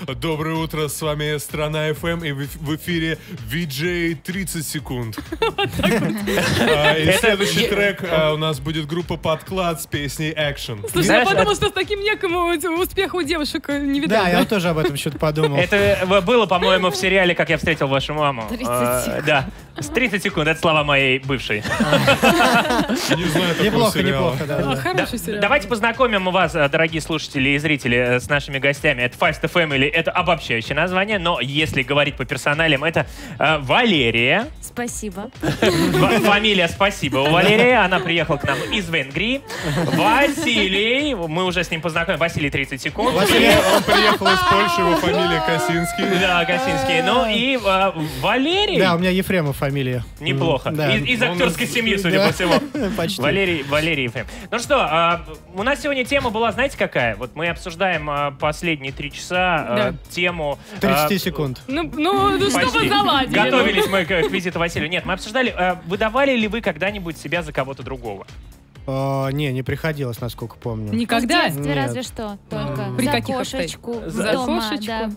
Доброе утро, с вами Страна FM, и в эфире VJ 30 секунд. И следующий трек у нас будет группа Подклад с песней Action. Слушай, я подумал, что с таким некому успеха у девушек не видать. Да, я тоже об этом что-то подумал. Это было, по-моему, в сериале «Как я встретил вашу маму». 30 секунд. Да, с 30 секунд. Это слова моей бывшей. Не знаю такого сериала. Неплохо, да. Хороший сериал. Давайте познакомим вас, дорогие слушатели и зрители, с нашими гостями. Это Fast Family, это обобщающее название, но если говорить по персоналям, это Валерия. Спасибо. Фамилия «Спасибо» у Валерии. Она приехала к нам из Венгрии. Василий. Мы уже с ним познакомились. Василий, 30 секунд. Он приехал из Польши, его фамилия Косинский. Да, Косинский. Ну и Валерий. Да, у меня Ефремов фамилия. Неплохо. Да. Из актерской семьи, судя по всему. Почти. Валерий Ефрем. Ну что, у нас сегодня тема была, знаете, какая? Вот мы обсуждаем последние 3 часа тему... 30 секунд. Ну, что вы заладили? Готовились мы к визиту Василию. Нет, мы обсуждали, выдавали ли вы когда-нибудь себя за кого-то другого? Не приходилось, насколько помню. Никогда? В детстве Нет. разве что. Только При за каких кошечку. За дома, кошечку?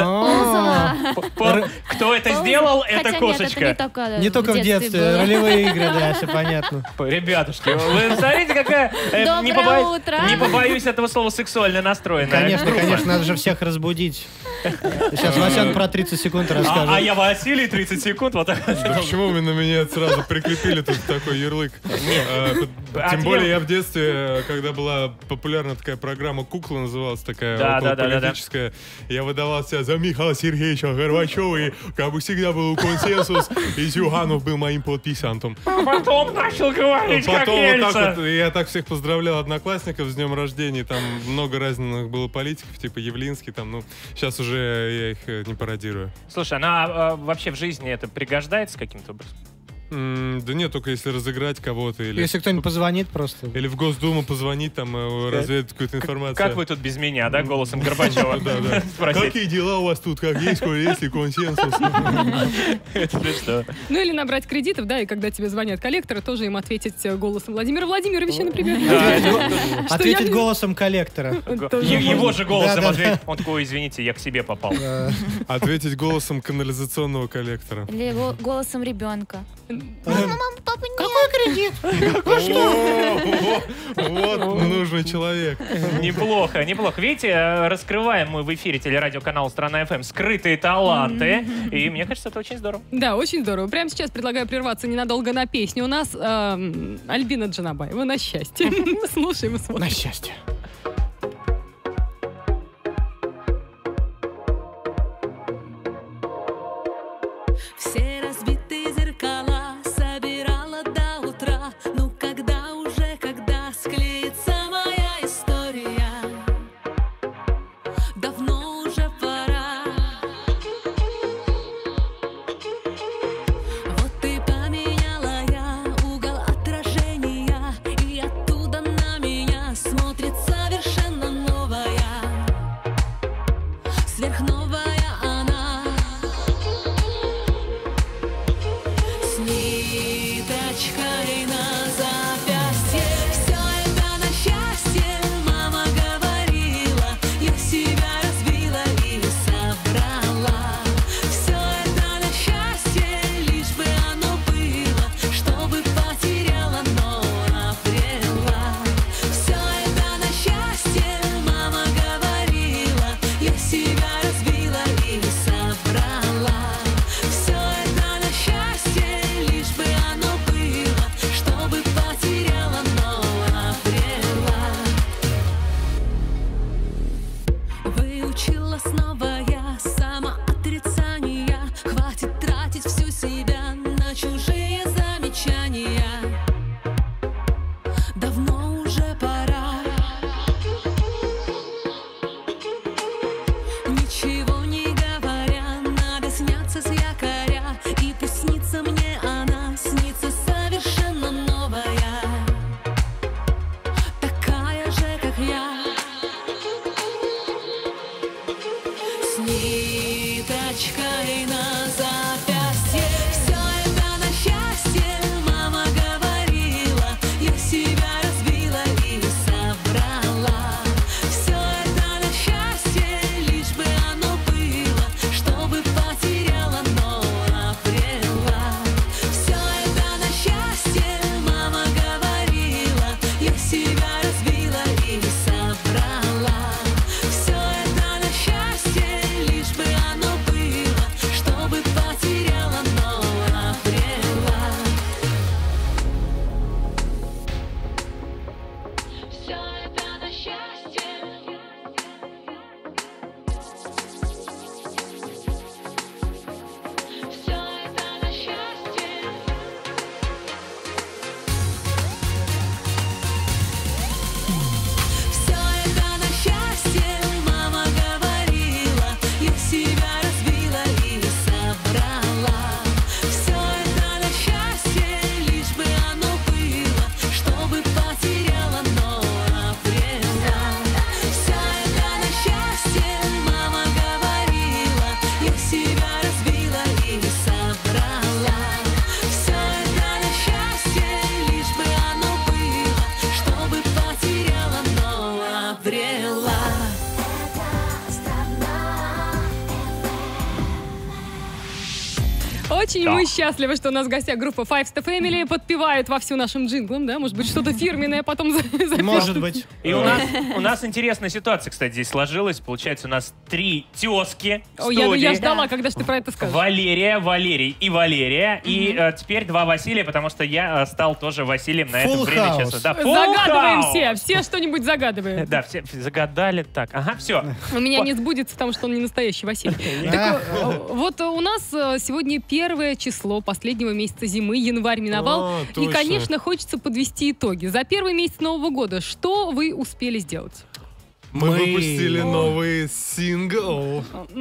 да. Кто это сделал, это Хотя кошечка. Нет, это Не только в детстве, было. ролевые игры, да, все понятно. Ребятушки, вы смотрите, какая... Доброе утро. Не побоюсь этого слова, сексуально настроенная. Конечно, группа. конечно, надо же всех разбудить. Сейчас Васян про 30 секунд расскажет. А я Василий, 30 секунд, вот так. Да почему вы на меня сразу прикрепили тут такой ярлык? Тем более я в детстве, когда была популярна такая программа «Кукла» называлась, такая околополитическая, я выдавал себя за Михаила Сергеевича Горбачева, и как бы всегда был консенсус, и Зюганов был моим подписантом. Потом начал говорить, как Потом вот Ельцин. так вот, я так всех поздравлял одноклассников с днем рождения, там много разных было политиков, типа Явлинский, там, ну, сейчас уже я их не пародирую. Слушай, она вообще в жизни это пригождается каким-то образом? Да нет, только если разыграть кого-то или... Если кто-нибудь позвонит просто. Или в Госдуму позвонить, там, разведать какую-то информацию. Как вы тут без меня, да, голосом Горбачева? Да. Спросить. Какие дела у вас тут? Как есть, есть ли консенсус? Это что? Ну или набрать кредитов, да, и когда тебе звонят коллекторы, тоже им ответить голосом Владимира Владимировича, например. Ответить голосом коллектора. Его же голосом Да. ответить. Он такой, извините, я к себе попал. Ответить голосом канализационного коллектора. Или голосом ребенка. Какой кредит? Вот нужный человек. Неплохо, неплохо. Видите, раскрываем мы в эфире телерадиоканала «Страна ФМ» скрытые таланты. И мне кажется, это очень здорово. Да, очень здорово. Прямо сейчас предлагаю прерваться ненадолго на песню. У нас Альбина Джанабаева «На счастье». Слушаем и смотрим. На счастье. Все разбитые зеркала собирала до утра. Ну когда склеится моя история? Давно уже пора. Вот и поменяла я угол отражения, и оттуда на меня смотрит совершенно новая, сверхновая она. С ниточкой на запястье. Все это на счастье, мама говорила. Я себя разбила и собрала. Все это на счастье, лишь бы оно было, чтобы потеряла, но обрела. Все это на счастье, мама говорила. Я себя разбила и собрала. Все это на счастье, лишь бы оно было, чтобы потеряла, но обрела. Выучила снова я самоотрицания. Хватит тратить всю себя на чужие замечания. Давно уже пора. Ничего не говоря, надо сняться с якоря. И пусть снится мне она, снится совершенно новая, такая же, как я. С ниточкой на запястье. Все это на счастье, мама говорила. Я себя разбила и собрала. Все это на счастье, лишь бы оно было, Очень мы счастливы, что у нас в гостях группа Five Star Family подпевает вовсю нашим джинглом, да? Может быть, что-то фирменное потом запишут. Может быть. И у нас интересная ситуация, кстати, здесь сложилась. Получается, у нас 3 тезки в студии. Я ждала, когда же ты про это скажешь. Валерия, Валерий и Валерия. И теперь 2 Василия, потому что я стал тоже Василием на это время. Честно. Да, загадываем все что-нибудь загадываем. Да, все загадали. Так, ага, все. У меня не сбудется, потому что он не настоящий Василий. Вот у нас сегодня 1 число последнего месяца зимы, январь миновал. И, конечно, хочется подвести итоги. За первый месяц Нового года что вы успели сделать? Мы выпустили новый сингл.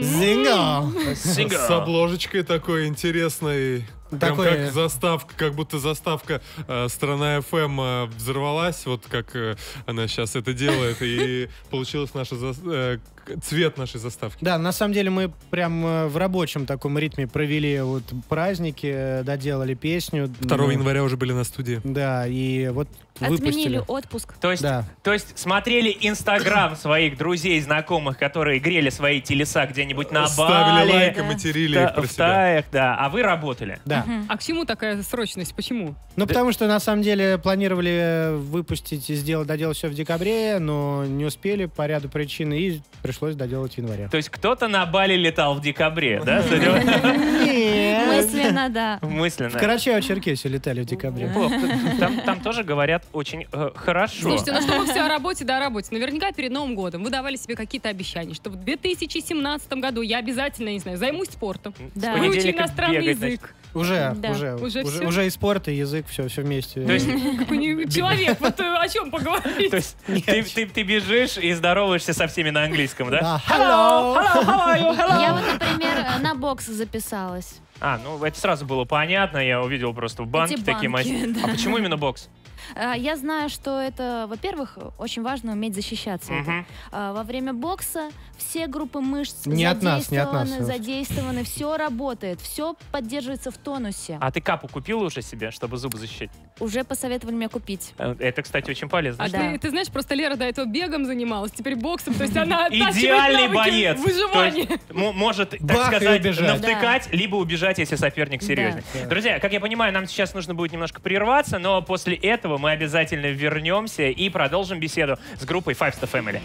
С обложечкой такой интересной. Прям как заставка, как будто заставка «Страна FM» взорвалась, вот как она сейчас это делает, и получилась наша цвет нашей заставки. Да, на самом деле мы прям в рабочем таком ритме провели вот праздники, доделали песню. 2 января уже были на студии. Да, и вот выпустили. Отменили отпуск. То есть смотрели Инстаграм своих друзей, знакомых, которые грели свои телеса где-нибудь на Бали. Ставили лайк и материли их про себя. Да, а вы работали. Да. А к чему такая срочность? Почему? Ну, потому что, на самом деле, планировали выпустить и доделать все в декабре, но не успели по ряду причин, и пришлось доделать в январе. То есть кто-то на Бали летал в декабре, да? Нет. Мысленно, да. Мысленно. В Карачаево-Черкесию летали в декабре. Там тоже говорят очень хорошо. Слушайте, ну что мы все о работе, да о работе. Наверняка перед Новым годом вы давали себе какие-то обещания, что в 2017 году я обязательно, не знаю, займусь спортом, выучу иностранный язык. Уже и спорт, и язык, все вместе. То есть человек, вот о чем поговорить? То есть ты бежишь и здороваешься со всеми на английском, да? Hello! Я вот, например, на бокс записалась. Ну это сразу было понятно, я увидел просто в банке такие матчи. да. А почему именно бокс? Я знаю, что это, во-первых, очень важно уметь защищаться. Во время бокса все группы мышц задействованы, все работает, все поддерживается в тонусе. А ты капу купила уже себе, чтобы зубы защищать? Уже посоветовали мне купить. Это, кстати, очень полезно. Ты знаешь, просто Лера до этого бегом занималась, теперь боксом, то есть она идеальный боец. Выживание. Может, так сказать, навтыкать, либо убежать, если соперник серьезный. Друзья, как я понимаю, нам сейчас нужно будет немножко прерваться, но после этого мы обязательно вернемся и продолжим беседу с группой Five Star Family.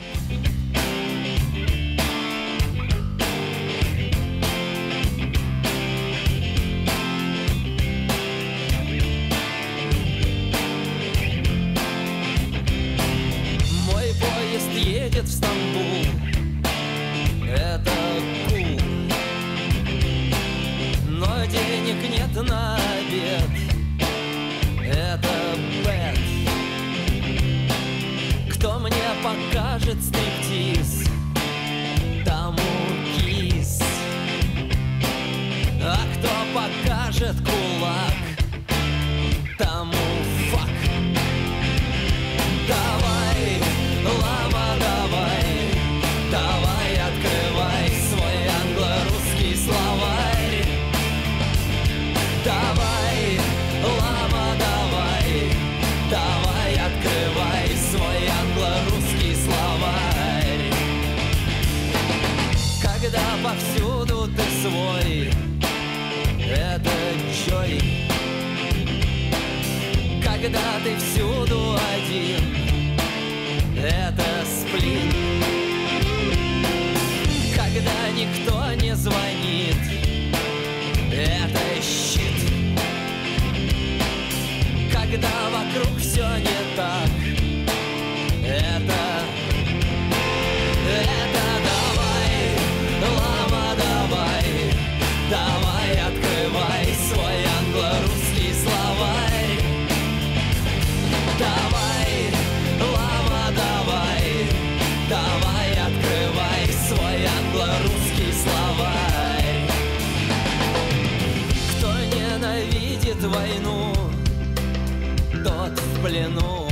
Мой поезд едет в Стамбул. Это кул. Но денег нет на обед. Это бэд. Кто мне покажет стриптиз, тому кис. А кто покажет кулак, тому фак. Давай, лама, давай, открывай свой англо-русский словарь. Давай, лама, давай, открывай свой англо-русский словарь. Когда повсюду ты свой, это Джой. Когда ты всюду один, это сплин. Когда никто не звонит, это щит. Когда вокруг все не так, это давай, лама, давай, открывай свой англо-русский словарь. Давай, лама, давай, открывай свой англо-русский словарь. Кто ненавидит войну, тот в плену.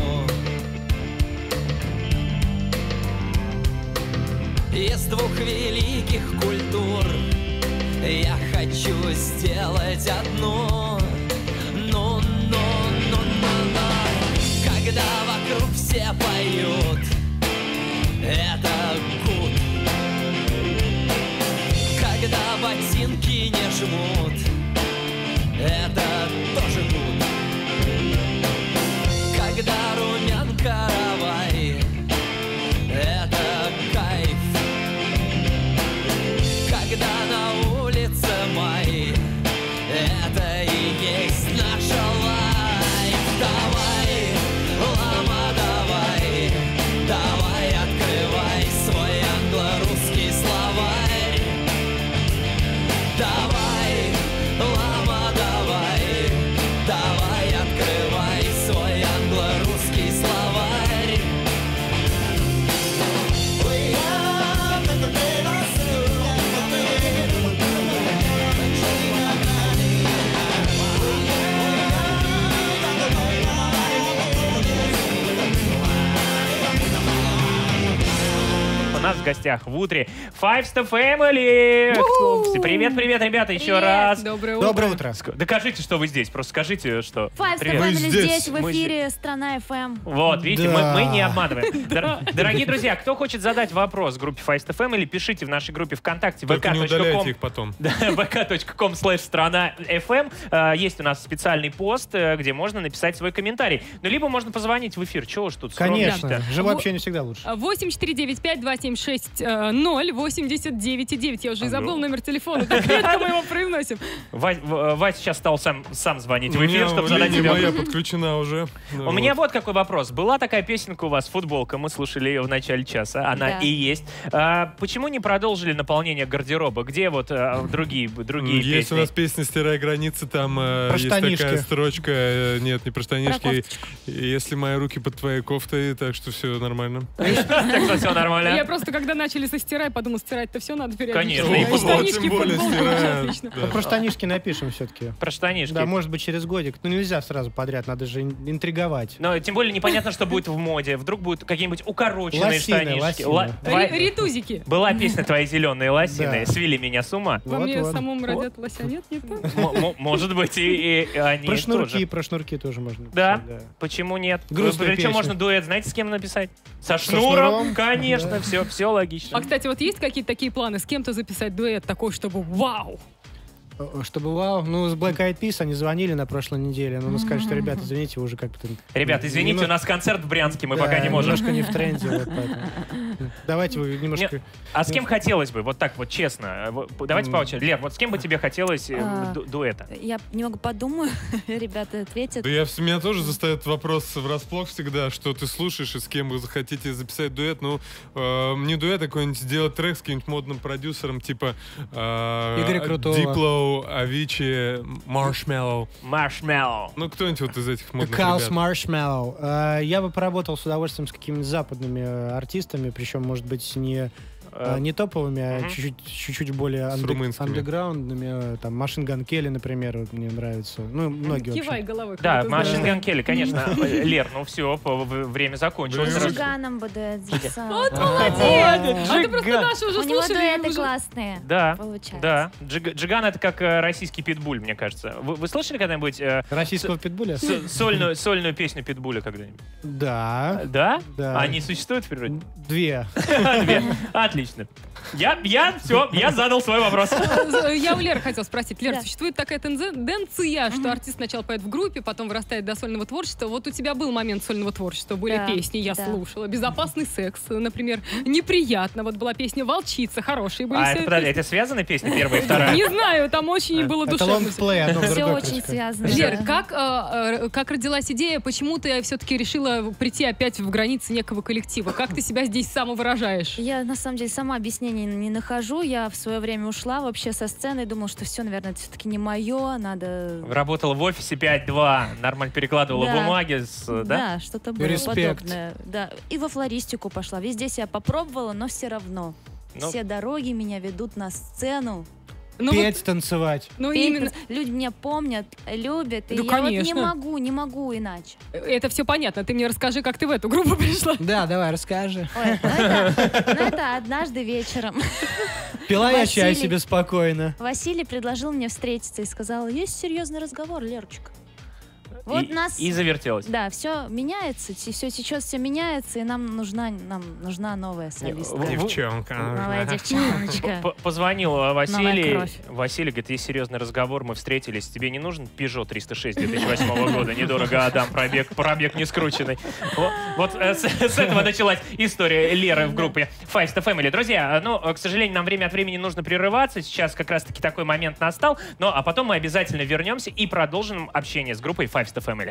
Из двух великих культур я хочу сделать одну. Ну. Когда вокруг все поют, это гуд. Когда ботинки не жмут, это тоже гуд. Когда румян каравай, это кайф. Когда на улице май, это и есть наша лайф. Давай, лама, давай, давай, открывай свой англо-русский словарь. Давай, лама, давай, давай, открывай свой англо-русский словарь. У нас в гостях в утре Five Star Family. Привет, привет, ребята, еще раз. Доброе утро. Доброе утро. Докажите, что вы здесь. Просто скажите, что. Five Star Привет. Family здесь, в эфире «Страна FM». Вот, видите, Да. мы не обманываем. Дорогие друзья, кто хочет задать вопрос в группе Five Star Family, пишите в нашей группе ВКонтакте Только не удаляйте vk.com. их потом. vk.com/страна FM. Есть у нас специальный пост, где можно написать свой комментарий. Ну, либо можно позвонить в эфир. Чего уж тут Конечно. скромничать-то? Живое общение всегда лучше. 8495-276-089,9. Я уже и забыл номер телефона. Так редко мы его произносим. Вася сейчас стал сам звонить в У эфир, меня чтобы задать линия тебе моя вопрос. подключена уже. У меня вот какой вопрос. Была такая песенка у вас, футболка, мы слушали ее в начале часа, она Да. и есть. Почему не продолжили наполнение гардероба? Где вот другие Есть у песни? нас песня «Стирай границы», там есть штанишки. такая строчка, нет, не про штанишки. кофточку. Если мои руки под твоей кофтой, так что все нормально. Так что все Я нормально? просто, когда начали со стирай, подумал, стирать-то все надо периодически. Конечно, и Вот, штанишки, тем более футболка, стирают. отлично. Да. Про штанишки напишем все-таки. Про штанишки. Да, может быть, через годик. Ну, нельзя сразу подряд, надо же интриговать. Но тем более непонятно, что будет в моде. Вдруг будут какие-нибудь укороченные Лосины, штанишки. лосины. Ритузики. Была песня «Твои зеленые лосины», Да. свели меня с ума. Во мне Вот. самом родят лося, нет, не то. Может быть, и они Про тоже. шнурки тоже можно Да? написать, Почему нет? Грустная Причем песня. можно дуэт, знаете, с кем написать? Со шнуром? шнуром? Конечно, Да. все логично. А, кстати, вот есть какие-то такие планы с кем-то записать дуэт такой, чтобы вау? Чтобы вау. Ну, с Black Eyed Peas они звонили на прошлой неделе, но мы сказали, что, ребята, извините, вы уже как-то... Ребят, извините, у нас концерт в Брянске, мы Да, пока не можем. немножко не в тренде, вот поэтому. Давайте вы немножко... А с кем хотелось бы, вот так вот честно? Давайте по очереди. Лер, вот с кем бы тебе хотелось дуэта? Я немного подумаю, ребята ответят. Да меня тоже заставит вопрос врасплох всегда, что ты слушаешь и с кем вы захотите записать дуэт. Ну, не дуэт, а какой-нибудь сделать трек с каким-нибудь модным продюсером, типа Игоря Крутого. Diplo, Avicii, Marshmello. Marshmello. Ну, кто-нибудь вот из этих модных Каус ребят. Маршмеллоу. Я бы поработал с удовольствием с какими-нибудь западными артистами, причем, может быть, не топовыми, а чуть-чуть более С румынскими. андеграундными. Там Machine Gun Kelly, например, вот мне нравится. Ну, многие, в общем. Кивай головой. Да, кто-то Machine знает. Gun Kelly, конечно. Лер, ну все, время закончилось. С Время Джиганом бы дуэт записал. Вот молодец! А ты просто Дашу уже У него слушали. дуэты уже- классные. Да, Получается. да. Джиган — это как российский питбуль, мне кажется. Вы слышали когда-нибудь Российского питбуля? сольную песню питбуля когда-нибудь? Да. Да? Да. Они существуют в природе? Две. Две. Отлично. Я задал свой вопрос. Я у Леры хотела спросить. Лер, Да. существует такая тенденция, что артист сначала поет в группе, потом вырастает до сольного творчества. Вот у тебя был момент сольного творчества, были Да, песни, я да. слушала. «Безопасный секс», например. «Неприятно». Вот была песня «Волчица», хорошие были. А все подожди, песни. это связаны песни первая и вторая? Не знаю, там очень было Это душевно. лонгплей, одно в Все другое очень происходит. связано. Лер, да. как родилась идея, почему ты все-таки решила прийти опять в границы некого коллектива? Как ты себя здесь самовыражаешь? Я, на самом деле, сама объяснений не нахожу. Я в свое время ушла вообще со сцены и думала, что все, наверное, это все-таки не мое, надо... Работала в офисе 5-2, нормально перекладывала Да. бумаги, да? Да, что-то было Респект. подобное. Да. И во флористику пошла. Везде себя попробовала, но все равно. Ну. Все дороги меня ведут на сцену. Ну, Петь, танцевать. ну Петь, именно, люди меня помнят, любят. И Ну, я вот конечно. не могу иначе. это все понятно. Ты мне расскажи, как ты в эту группу пришла. Да, давай, расскажи. Ой, это однажды вечером. Пила я чай Василий. себе спокойно. Василий предложил мне встретиться и сказал, есть серьезный разговор, Лерочка. И завертелось. Да, все меняется, все течет, все меняется, и нам нужна новая солистка. Девчонка. Новая девчоночка. Позвонил Василий. Василий говорит, есть серьезный разговор, мы встретились. Тебе не нужен Peugeot 306 2008 года? Недорого отдам, пробег не скрученный. Вот с этого началась история Леры в группе Five Star Family. Друзья, к сожалению, нам время от времени нужно прерываться. Сейчас как раз-таки такой момент настал. А потом мы обязательно вернемся и продолжим общение с группой Five Star Family.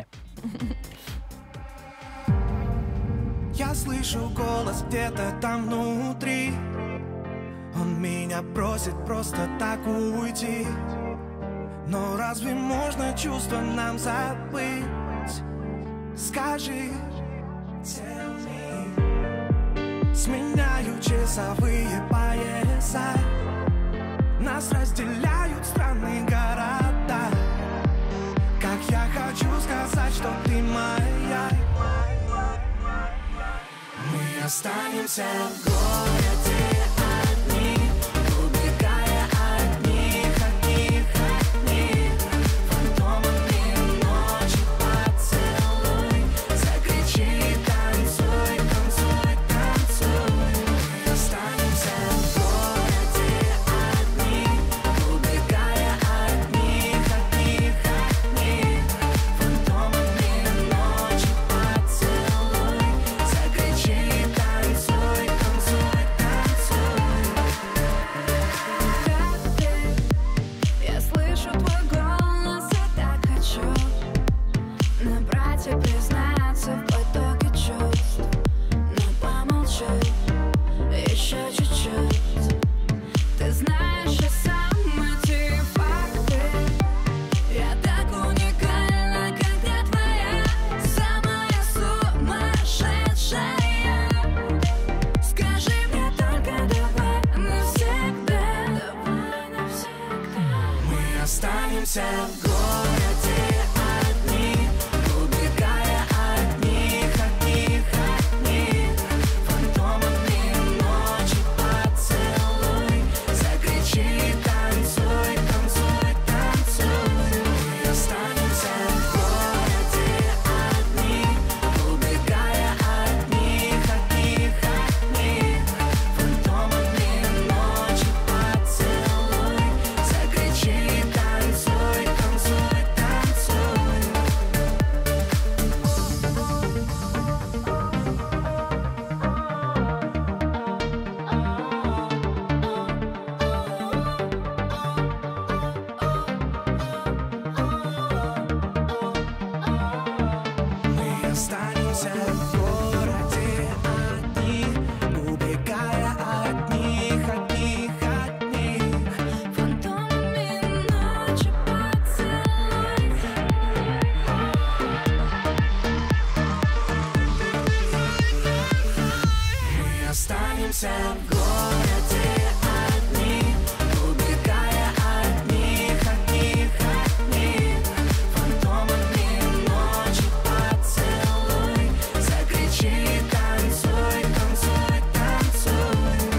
Я слышу голос где-то там внутри. Он меня просит просто так уйти. Но разве можно чувства нам забыть? Скажи, tell me. Сменяю часовые пояса. Нас разделяют странные города. Как я хочу сказать, что ты моя. Мы останемся в городе одни, убегая от них, фантомами ночи поцелуй. Закричи, танцуй, танцуй, танцуй. Мы останемся в городе одни, убегая от них, фантомами ночи поцелуй. Закричи, танцуй, танцуй, танцуй. Я слышу твой голос и так хочу набрать и признаться в потоке чувств. Но помолчи еще чуть-чуть. Ты знаешь и сам эти факты. Я так уникальна, как я твоя, самая сумасшедшая. Скажи мне только давай навсегда. Давай навсегда. Мы останемся в городе одни, убегая от них, фантомами ночи поцелуй. Закричи, танцуй, танцуй, танцуй. Мы останемся в городе одни, убегая от них, фантомами ночи поцелуй. Закричи, танцуй, танцуй, танцуй. Мы останемся в городе одни, убегая от них, Фантомами ночи поцелуй. Мы останемся в городе одни, убегая от них, фантомами ночи поцелуй. Закричи, танцуй, танцуй, танцуй.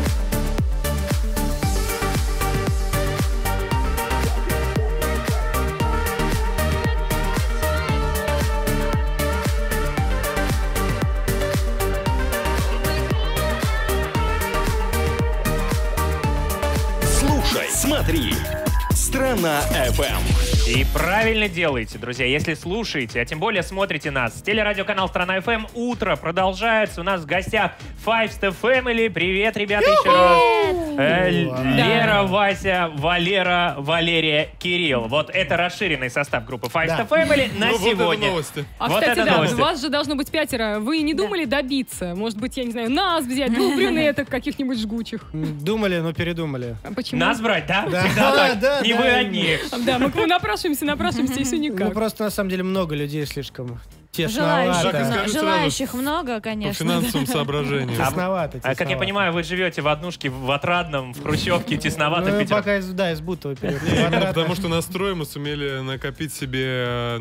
Слушай, смотри, Страна FM. И правильно делаете, друзья, если слушаете, а тем более смотрите нас. Телерадиоканал «Страна FM». Утро продолжается. У нас в гостях Five Star Family. Привет, ребята, еще раз. Лера, Вася, Валера, Валерия, Кирилл. Вот это расширенный состав группы Five Star Family на сегодня. Вот это новости. А, вот кстати, да, вас же должно быть 5. Вы не думали добиться? Может быть, я не знаю, нас взять, двух брюнеток каких-нибудь жгучих? Думали, но передумали. А почему? Нас брать, да? Да. Всегда так. Да, Не да. вы одни. Да, мы напрашиваемся, и все никак. Ну, просто, на самом деле, много людей слишком. Желающих много, конечно. По финансовым соображениям. Тесновато. А как я понимаю, вы живете в однушке в Отрадном, в Хрущевке, тесновато в Петербурге. Пока из Бутова перед. Потому что на строй мы сумели накопить себе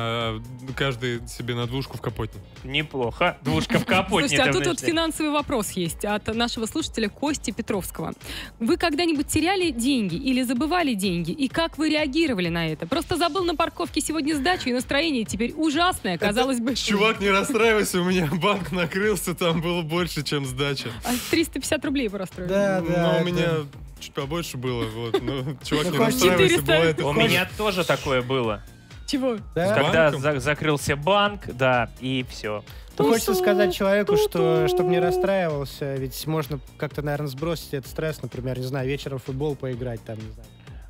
каждый себе на двушку в Капотне. Неплохо. Двушка в Капотне. Слушайте, а тут вот финансовый вопрос есть от нашего слушателя Кости Петровского. Вы когда-нибудь теряли деньги или забывали деньги? И как вы реагировали на это? Просто забыл на парковке сегодня сдачу, и настроение теперь ужасное, казалось бы. Чувак, не расстраивайся, у меня банк накрылся, там было больше, чем сдача. 350 рублей вы расстроили. Да. Но у меня чуть побольше было, вот. Ну, чувак, не расстраивайся, бывает. У меня тоже такое было. Чего? Когда закрылся банк, да, и все. Хочется сказать человеку, что чтобы не расстраивался, ведь можно как-то, наверное, сбросить этот стресс, например, не знаю, вечером в футбол поиграть, там, не знаю.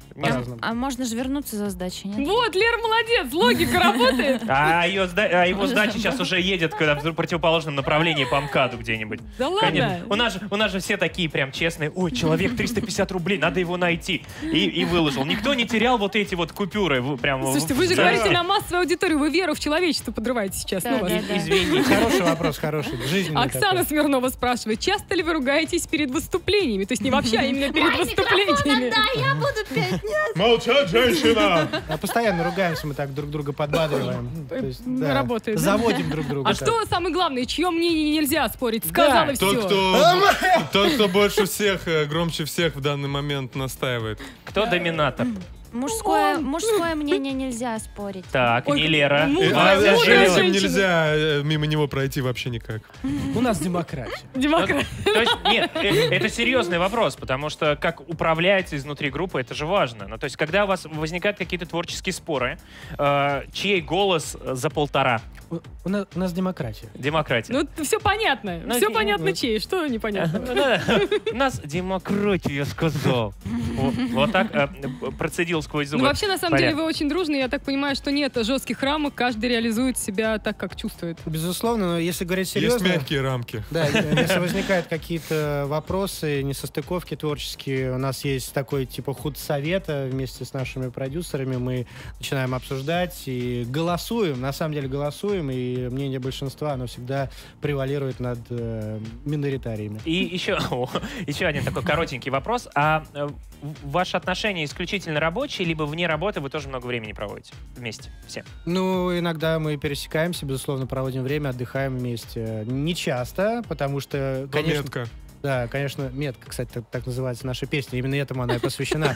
А можно же вернуться за сдачей, нет? Вот, Лера молодец, логика работает. А его сдача сейчас уже едет в противоположном направлении по МКАДу где-нибудь. Да ладно? У нас же все такие прям честные. Ой, человек 350 рублей, надо его найти. И выложил. Никто не терял вот эти вот купюры. Слушайте, вы же говорите на массовую аудиторию, вы веру в человечество подрываете сейчас. Извините. Хороший вопрос, хороший. Оксана Смирнова спрашивает, часто ли вы ругаетесь перед выступлениями? То есть не вообще, а именно перед выступлениями. Да, я буду петь. Молчать, женщина! Постоянно ругаемся, мы так друг друга подбадриваем. Работает. Заводим друг друга. А что самое главное, чье мнение нельзя спорить? Сказала все. Тот, кто больше всех, громче всех в данный момент настаивает. Кто доминатор? Мужское мнение нельзя спорить. Так, не Лера. Женщинам нельзя мимо него пройти вообще никак. У нас демократия. То есть, нет, это серьезный вопрос, потому что как управляется изнутри группы, это же важно. Ну, то есть, когда у вас возникают какие-то творческие споры, чей голос за 1,5? У нас демократия. Демократия. Ну, все понятно. Все понятно, чей. Что непонятно? У нас демократия, я сказал. Вот так процедил сквозь зубы. Ну, вообще, на самом деле, вы очень дружны. Я так понимаю, что нет жестких рамок. Каждый реализует себя так, как чувствует. Безусловно, но если говорить серьезно... Есть мягкие рамки. Да, если возникают какие-то вопросы, несостыковки творческие, у нас есть такой типа худсовета вместе с нашими продюсерами. Мы начинаем обсуждать и голосуем. На самом деле голосуем, и мнение большинства, оно всегда превалирует над миноритариями. И еще один такой коротенький вопрос. А ваши отношения исключительно рабочие, либо вне работы вы тоже много времени проводите вместе все? Ну, иногда мы пересекаемся, безусловно, проводим время, отдыхаем вместе. Не часто, потому что, конечно... Метка. Да, конечно, метка, кстати, так называется наша песня. Именно этому она и посвящена.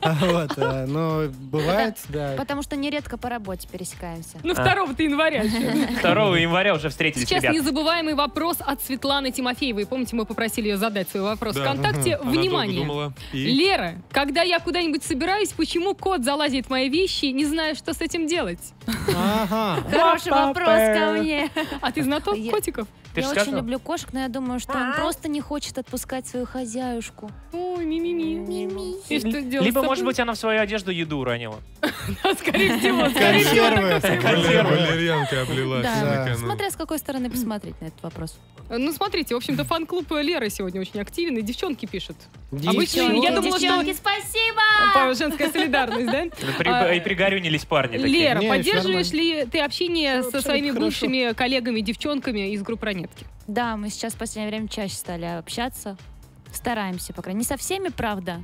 Но бывает, да. Потому что нередко по работе пересекаемся. Ну, 2 января. 2 января уже встретились, Сейчас ребят. незабываемый вопрос от Светланы Тимофеевой. Помните, мы попросили ее задать свой вопрос ВКонтакте. Внимание! Лера, когда я куда-нибудь собираюсь, почему кот залазит в мои вещи, не знаю, что с этим делать? Хороший вопрос ко мне. А ты знаток котиков? Я очень люблю кошек, но я думаю, что он просто не хочет отпускать свою хозяюшку. Ой, ми-ми-ми. И что делать? Либо, может быть, она в свою одежду еду уронила. Скорее всего. Валерьянка облилась. Смотря с какой стороны посмотреть на этот вопрос. Ну, смотрите, в общем-то, фан-клуб Леры сегодня очень активен, и девчонки пишут. Обычно, я думала, девчонки, спасибо! Женская солидарность, да? И пригорюнились парни такие. Лера, поддерживаешь ли ты общение со своими бывшими коллегами, девчонками из группы «Ранетки»? Да, мы сейчас в последнее время чаще стали общаться. Стараемся, по крайней мере. Не со всеми, правда.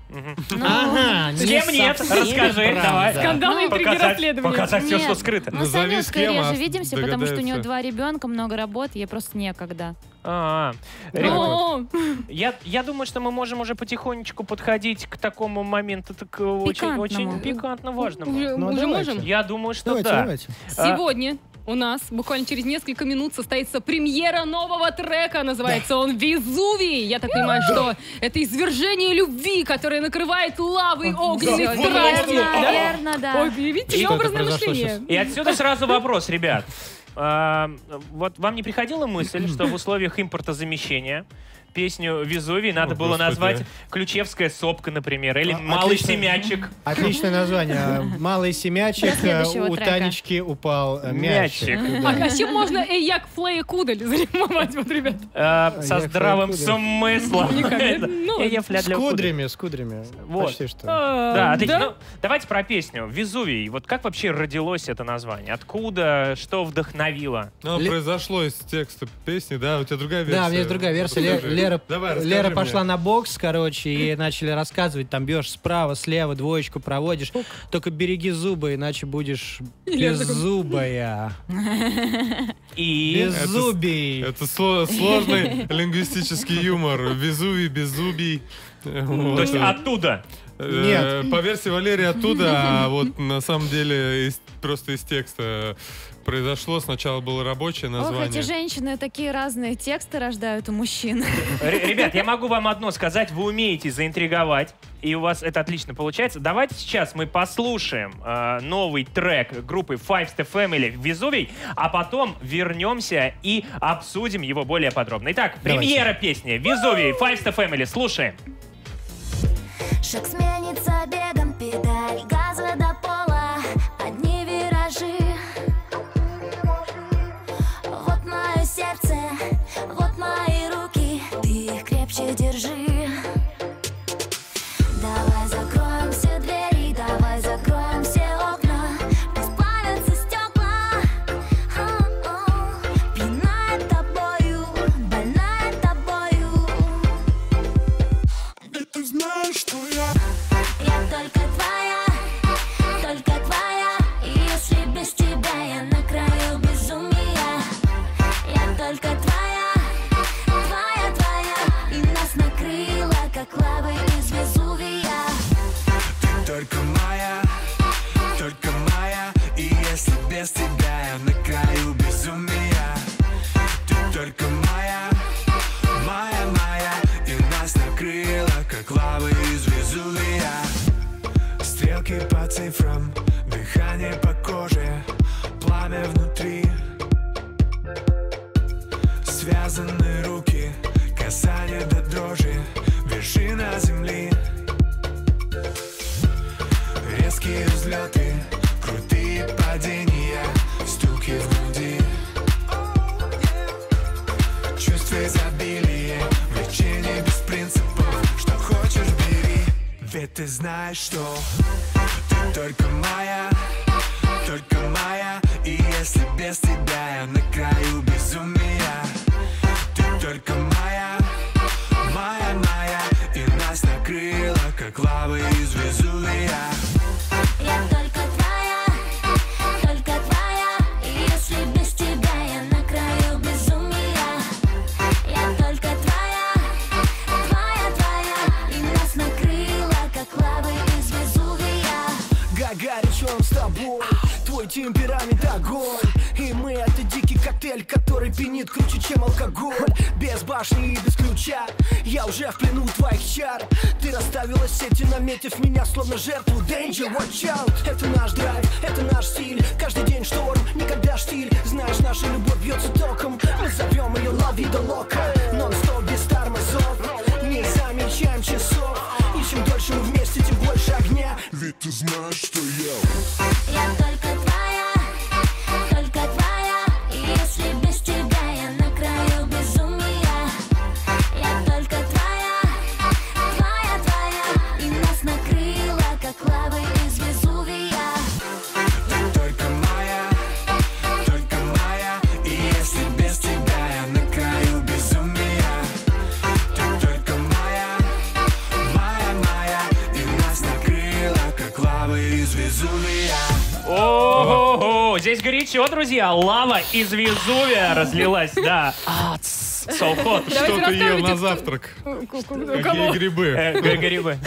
С кем нет? Расскажи, давай. Скандалы, интриги, расследования. Показать все, что скрыто. Мы с Анюшкой реже видимся, потому что у нее 2 ребенка, много работы, ей просто некогда. Я думаю, что мы можем уже потихонечку подходить к такому моменту, очень пикантно важному. Уже можем? Я думаю, что да. Сегодня у нас буквально через несколько минут состоится премьера нового трека. Называется он «Везувий». Я так понимаю, что это извержение любви, которое накрывает лавой огненной страсти. Наверное, да. Ой, видите, образное мышление. И отсюда сразу вопрос, ребят. Вот вам не приходила мысль, что в условиях импортозамещения песню «Везувий» надо было назвать «Ключевская сопка», например, или «Малый семячек». Отличное название. «Малый семячек», у Танечки упал мячик. А чем можно «Эяк флея кудель» заримовать, вот, ребят? Со здравым смыслом. С кудрями. Почти что. Да, отлично. Давайте про песню «Везувий». Вот как вообще родилось это название? Откуда? Что вдохновило? Произошло из текста песни, да? У тебя другая версия? Да, у меня есть другая версия. Лера пошла на бокс, короче, и ей начали рассказывать, там бьешь справа, слева, двоечку проводишь. Только береги зубы, иначе будешь беззубая. Беззубий. Это сложный лингвистический юмор. Везувий, беззубий. То есть оттуда? Нет. По версии Валерии оттуда, а вот на самом деле просто из текста произошло. Сначала было рабочее название. Ох, эти женщины такие разные тексты рождают у мужчин. Ребят, я могу вам одно сказать. Вы умеете заинтриговать, и у вас это отлично получается. Давайте сейчас мы послушаем новый трек группы Five Step Family «Везувий», а потом вернемся и обсудим его более подробно. Итак, премьера песни «Везувий», Five Step Family. Слушаем. Шаг сменится бегом, педаль газа до пола, одни виражи. Вот мое сердце, вот мои руки, ты их крепче держи. Давай закроем все двери, давай закроем все окна, пусть плавятся стекла. Пьяная тобою, больная тобою. И ты знаешь, что я только твоя, и если без тебя я на краю безумия. Я только твоя, и нас накрыло, как лавой из Везувия. Ты только моя, и если без тебя я на краю безумия. Ты только моя, и нас накрыло, как лавой из Везувия. Стрелки по цифрам, дыхание по коже, пламя внутри. Связаны руки, касание до дрожи, вершина земли. Резкие взлеты, крутые падения, стуки в груди. Чувство изобилия, влечение без принципов, что хочешь бери. Ведь ты знаешь, что ты только моя, и если без тебя я на краю безумия. Ты только моя, и нас накрыло, как лавы из Везувия. Я только твоя, и если без тебя я на краю безумия. Я только твоя, и нас накрыло, как лавы из Везувия. Горячо с тобой, твой темперамент огонь. И мы это дикий коктейль, который пьянит круче, чем алкоголь. Без башни и без ключа, я уже в плену твоих чар. Ты расставила сети, наметив меня словно жертву. Danger, watch out. Это наш драйв, это наш стиль. Каждый день шторм, никогда штиль. Знаешь, наша любовь бьется током. Мы зовем ее La Vida Loca. Нон-стоп без тормозов, не замечаем часов. И чем дольше мы вместе, тем больше огня. Ведь ты знаешь, что я только твоя, и если без тебя я на краю безумия. Я только твоя, и нас накрыло, как лавы из Везувия. Ты только моя, и если без тебя я на краю безумия. Ты только моя, и нас накрыло, как лавы из Везувия. О-о-о, здесь горячо, друзья. Лава из Везувия разлилась, да. So hot. Что ты ел на завтрак? Какие грибы? Грибы.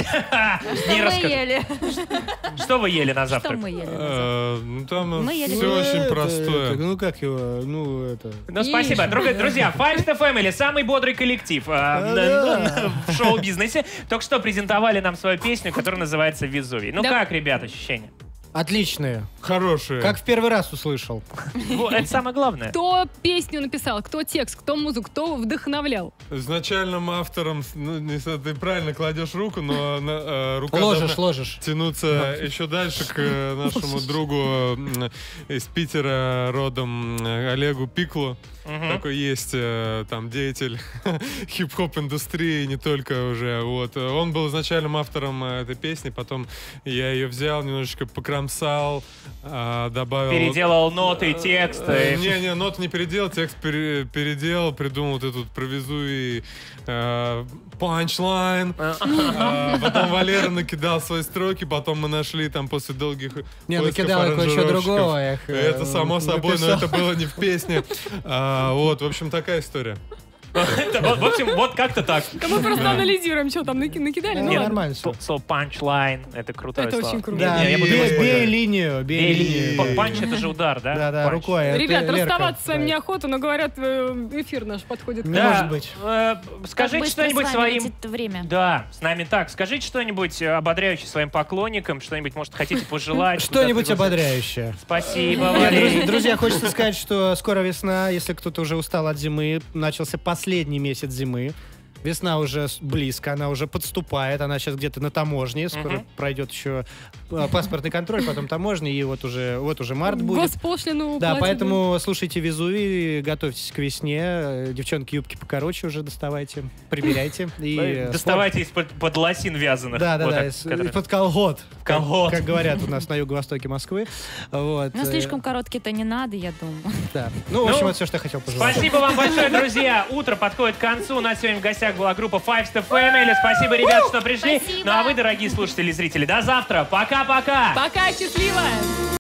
Что вы ели на завтрак? Что мы ели на завтрак? Ну там все очень простое. Ну как его, ну это... Ну спасибо. Друзья, Five Step Family, самый бодрый коллектив в шоу-бизнесе. Только что презентовали нам свою песню, которая называется «Везувий». Ну как, ребят, ощущения? Отличные. Хорошие. Как в первый раз услышал. Это самое главное. Кто песню написал, кто текст, кто музыку, кто вдохновлял? Изначальным автором, ты правильно кладешь руку, но рука ложишь. Тянуться еще дальше к нашему другу из Питера родом Олегу Пиклу. Такой есть там деятель хип-хоп индустрии, не только уже. Вот. Он был изначальным автором этой песни, потом я ее взял, немножечко покромсал, добавил... Переделал ноты, тексты. Не, ноты не переделал, текст переделал, придумал вот этот провизуй панчлайн. Потом Валера накидал свои строки, потом мы нашли там после долгих поисков аранжировщиков. Это само собой, но это было не в песне. Вот, в общем, такая история. В общем, вот как-то так. Мы просто анализируем, что там накидали. Ну, нормально. Слово punchline — это крутое слово. Это очень круто. Да, бей линию. Панч — это же удар, да? Да, рукой. Ребят, расставаться с вами неохота, но говорят, эфир наш подходит. Может быть. Скажите что-нибудь своим... Да, с нами так. Скажите что-нибудь ободряющее своим поклонникам, что-нибудь, может, хотите пожелать. Что-нибудь ободряющее. Спасибо, Валерий. Друзья, хочется сказать, что скоро весна. Если кто-то уже устал от зимы, начался последний месяц зимы. Весна уже близко, она уже подступает, она сейчас где-то на таможне, скоро пройдет еще паспортный контроль, потом таможня, и вот уже март будет. Госпошлину да, поэтому слушайте Везувий, готовьтесь к весне, девчонки юбки покороче уже доставайте, примеряйте. Доставайте из-под лосин вязаных. Да, из-под колгот, как говорят у нас на юго-востоке Москвы. Но слишком короткие-то не надо, я думаю. Да. Ну, в общем, это все, что я хотел пожелать. Спасибо вам большое, друзья. Утро подходит к концу. У нас сегодня в гостях была группа Five Step Family. Спасибо, ребят, что пришли. Спасибо. Ну а вы, дорогие слушатели и зрители, до завтра. Пока-пока. Пока, счастливо.